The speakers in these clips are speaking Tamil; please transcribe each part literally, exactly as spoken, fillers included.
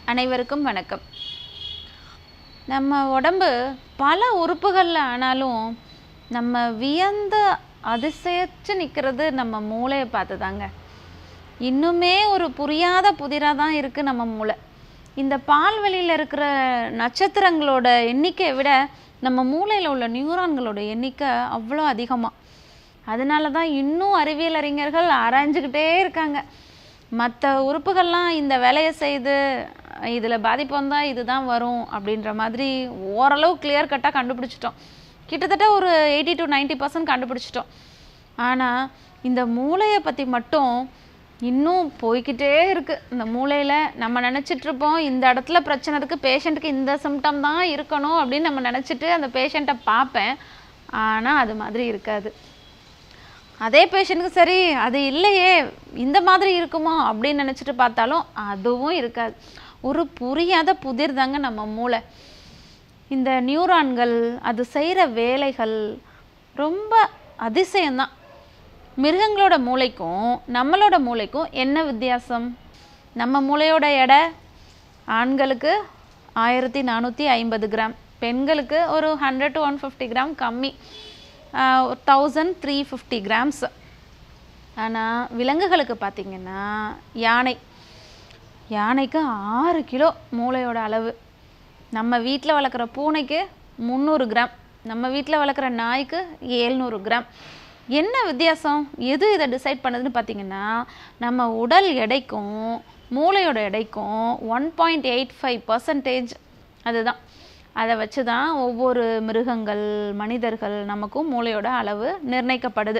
அனைவருக்கும் வணக்கம். நம்ம உடம்பு பல உறுப்புகள்ல ஆனாலும் நம்ம வியந்த அதிசயிச்சு நிற்கிறது நம்ம மூளையை பார்த்துதாங்க. இன்னுமே ஒரு புரியாத புதிராக தான் இருக்குது நம்ம மூளை. இந்த பால்வெளியில் இருக்கிற நட்சத்திரங்களோட எண்ணிக்கையை விட நம்ம மூளையில் உள்ள நியூரான்களோட எண்ணிக்கை அவ்வளோ அதிகமாக. அதனால தான் இன்னும் அறிவியல் அறிஞர்கள் ஆராய்ஞ்சிக்கிட்டே இருக்காங்க. மற்ற உறுப்புகள்லாம் இந்த வேலையை செய்து இதில் பாதிப்பு வந்தால் இது தான் வரும் அப்படின்ற மாதிரி ஓரளவு கிளியர் கட்டாக கண்டுபிடிச்சிட்டோம். கிட்டத்தட்ட ஒரு எயிட்டி டு நைன்ட்டி பர்சன்ட் கண்டுபிடிச்சிட்டோம். ஆனால் இந்த மூளையை பற்றி மட்டும் இன்னும் போய்கிட்டே இருக்குது. இந்த மூளையில் நம்ம நினச்சிட்ருப்போம் இந்த இடத்துல பிரச்சனை இருக்குது, பேஷண்ட்டுக்கு இந்த சிம்டம் தான் இருக்கணும் அப்படின்னு நம்ம நினச்சிட்டு அந்த பேஷண்ட்டை பார்ப்பேன். ஆனால் அது மாதிரி இருக்காது. அதே பேஷண்ட்டுக்கு சரி அது இல்லையே இந்த மாதிரி இருக்குமோ அப்படின்னு நினச்சிட்டு பார்த்தாலும் அதுவும் இருக்காது. ஒரு புரியாத புதிர் தாங்க நம்ம மூளை. இந்த நியூரான்கள் அது செய்கிற வேலைகள் ரொம்ப அதிசயம்தான். மிருகங்களோட மூளைக்கும் நம்மளோட மூளைக்கும் என்ன வித்தியாசம்? நம்ம மூளையோட எடை ஆண்களுக்கு ஆயிரத்தி நானூற்றி ஐம்பது கிராம், பெண்களுக்கு ஒரு hundred to one fifty gram கம்மி, தௌசண்ட் த்ரீ ஃபிஃப்டி கிராம்ஸ். ஆனால் விலங்குகளுக்கு பார்த்திங்கன்னா யானை யானைக்கு ஆறு கிலோ மூளையோட அளவு. நம்ம வீட்டில் வளர்க்குற பூனைக்கு முந்நூறு கிராம், நம்ம வீட்டில் வளர்க்குற நாய்க்கு ஏழ்நூறு கிராம். என்ன வித்தியாசம்? எது இதை டிசைட் பண்ணுதுன்னு பார்த்திங்கன்னா நம்ம உடல் எடைக்கும் மூளையோட எடைக்கும் one point eight five percentage அதுதான். அதை வச்சு தான் ஒவ்வொரு மிருகங்கள் மனிதர்கள் நமக்கும் மூளையோட அளவு நிர்ணயிக்கப்படுது.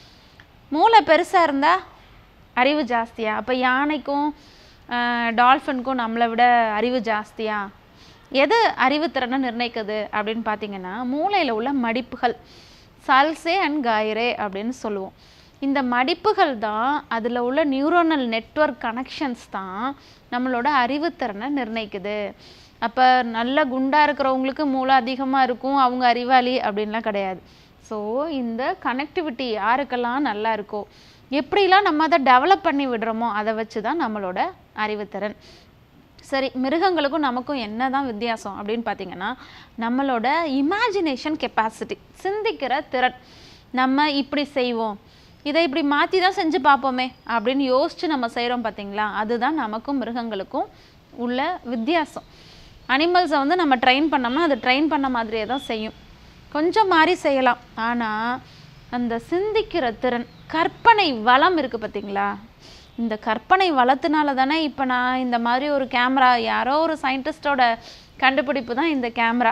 மூளை பெருசாக இருந்தால் அறிவு ஜாஸ்தியா? அப்போ யானைக்கும் டால்ஃபின்க்கும் நம்மளை விட அறிவு ஜாஸ்தியா? எது அறிவுத்திறனை நிர்ணயிக்குது அப்படின்னு பார்த்திங்கன்னா மூளையில் உள்ள மடிப்புகள், சல்சே அண்ட் காயிரே அப்படின்னு சொல்லுவோம். இந்த மடிப்புகள் தான், அதில் உள்ள நியூரோனல் நெட்வொர்க் கனெக்ஷன்ஸ் தான் நம்மளோட அறிவுத்திறனை நிர்ணயிக்குது. அப்போ நல்ல குண்டாக இருக்கிறவங்களுக்கு மூளை அதிகமாக இருக்கும், அவங்க அறிவாளி அப்படின்லாம் கிடையாது. ஸோ இந்த கனெக்டிவிட்டி யாருக்கெல்லாம் நல்லா இருக்கோ, எப்படிலாம் நம்ம அதை டெவலப் பண்ணி விடுறோமோ அதை வச்சு தான் நம்மளோட அறிவுத்திறன். சரி, மிருகங்களுக்கும் நமக்கும் என்ன தான் வித்தியாசம் அப்படின்னு பார்த்திங்கன்னா நம்மளோட இமேஜினேஷன் கெப்பாசிட்டி, சிந்திக்கிற திறன். நம்ம இப்படி செய்வோம், இதை இப்படி மாற்றி தான் செஞ்சு பார்ப்போமே அப்படின்னு யோசித்து நம்ம செய்கிறோம் பார்த்திங்களா, அதுதான் நமக்கும் மிருகங்களுக்கும் உள்ள வித்தியாசம். அனிமல்ஸை வந்து நம்ம ட்ரெயின் பண்ணோம்னா அது ட்ரெயின் பண்ண மாதிரியே தான் செய்யும், கொஞ்சம் மாறி செய்யலாம். ஆனால் அந்த சிந்திக்கிற திறன், கற்பனை வளம் இருக்குது பார்த்திங்களா, இந்த கற்பனை வளத்தினால தானே இப்போ நான் இந்த மாதிரி ஒரு கேமரா, யாரோ ஒரு சயின்டிஸ்டோட கண்டுபிடிப்பு தான் இந்த கேமரா.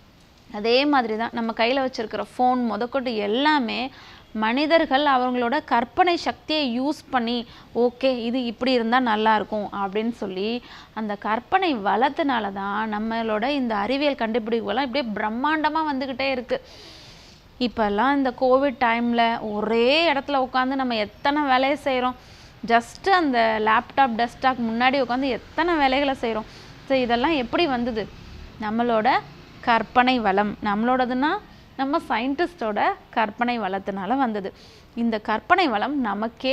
அதே மாதிரி தான் நம்ம கையில் வச்சுருக்கிற ஃபோன் முதற்கொண்டு எல்லாமே மனிதர்கள் அவங்களோட கற்பனை சக்தியை யூஸ் பண்ணி ஓகே இது இப்படி இருந்தால் நல்லாயிருக்கும் அப்படின்னு சொல்லி அந்த கற்பனை வளத்தினால தான் நம்மளோட இந்த அறிவியல் கண்டுபிடிப்புகள்லாம் இப்படியே பிரம்மாண்டமாக வந்துக்கிட்டே இருக்குது. இப்போல்லாம் இந்த கோவிட் டைமில் ஒரே இடத்துல உட்காந்து நம்ம எத்தனை வேலையை செய்கிறோம், ஜஸ்ட்டு அந்த லேப்டாப் டெஸ்க்டாப் முன்னாடி உட்காந்து எத்தனை வேலைகளை செய்கிறோம். ஸோ இதெல்லாம் எப்படி வந்தது? நம்மளோட கற்பனை வளம். நம்மளோடதுன்னா நம்ம சயின்டிஸ்டோட கற்பனை வளத்தினால வந்தது. இந்த கற்பனை வளம் நமக்கே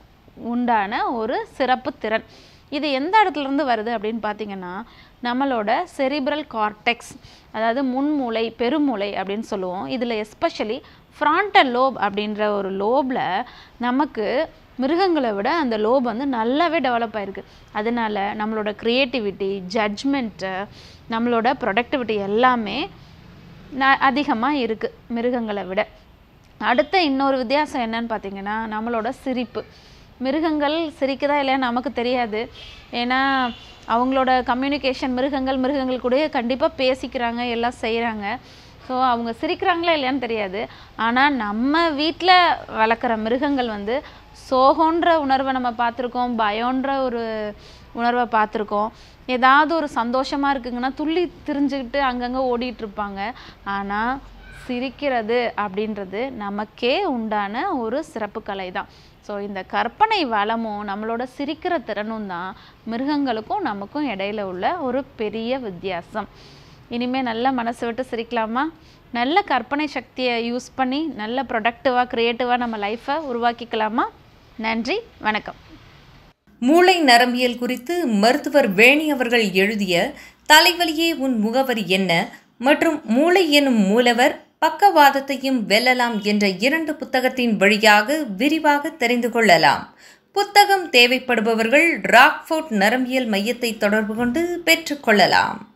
உண்டான ஒரு சிறப்பு திறன். இது எந்த இடத்துலேருந்து வருது அப்படின்னு பார்த்திங்கன்னா நம்மளோட செரிப்ரல் கார்டெக்ஸ், அதாவது முன்மூளை பெருமூளை அப்படின்னு சொல்லுவோம். இதில் எஸ்பெஷலி ஃப்ரான்டல் லோப் அப்படின்ற ஒரு லோபில் நமக்கு மிருகங்களை விட அந்த லோப் வந்து நல்லாவே டெவலப் ஆகிருக்கு. அதனால நம்மளோட க்ரியேட்டிவிட்டி, ஜட்ஜ்மெண்ட்டு, நம்மளோட ப்ரொடக்டிவிட்டி எல்லாமே ந அதிகமாக இருக்குது மிருகங்களை விட. அடுத்த இன்னொரு வித்தியாசம் என்னன்னு பார்த்திங்கன்னா நம்மளோட சிரிப்பு. மிருகங்கள் சிரிக்குதா இல்லையா நமக்கு தெரியாது, ஏன்னா அவங்களோட கம்யூனிகேஷன் மிருகங்கள் மிருகங்கள் கூட கண்டிப்பாக பேசிக்கிறாங்க, எல்லாம் செய்கிறாங்க. ஸோ அவங்க சிரிக்கிறாங்களா இல்லையான்னு தெரியாது. ஆனால் நம்ம வீட்டில் வளர்க்குற மிருகங்கள் வந்து சோகன்ற உணர்வை நம்ம பார்த்துருக்கோம், பயன்ற ஒரு உணர்வை பார்த்துருக்கோம். ஏதாவது ஒரு சந்தோஷமாக இருக்குங்கன்னா துள்ளி திரிஞ்சுக்கிட்டு அங்கங்கே ஓடிட்டுருப்பாங்க. ஆனால் சிரிக்கிறது அப்படின்றது நமக்கே உண்டான ஒரு சிறப்பு கலை தான். ஸோ இந்த கற்பனை வளமும் நம்மளோட சிரிக்கிற திறனும் தான் மிருகங்களுக்கும் நமக்கும் இடையில உள்ள ஒரு பெரிய வித்தியாசம். இனிமேல் நல்ல மனசு விட்டு சிரிக்கலாமா? நல்ல கற்பனை சக்தியை யூஸ் பண்ணி நல்ல ப்ரொடக்டிவாக க்ரியேட்டிவாக நம்ம லைஃப்பை உருவாக்கிக்கலாமா? நன்றி, வணக்கம். மூளை நரம்பியல் குறித்து மருத்துவர் வேணி அவர்கள் எழுதிய தலைவலியே உன் முகவரி என்ன மற்றும் மூளை எனும் மூலவர் பக்கவாதத்தையும் வெல்லலாம் என்ற இரண்டு புத்தகத்தின் வழியாக விரிவாக தெரிந்து கொள்ளலாம். புத்தகம் தேவைப்படுபவர்கள் ராக்ஃபோர்ட் நரம்பியல் மையத்தை தொடர்பு கொண்டு பெற்றுக்கொள்ளலாம்.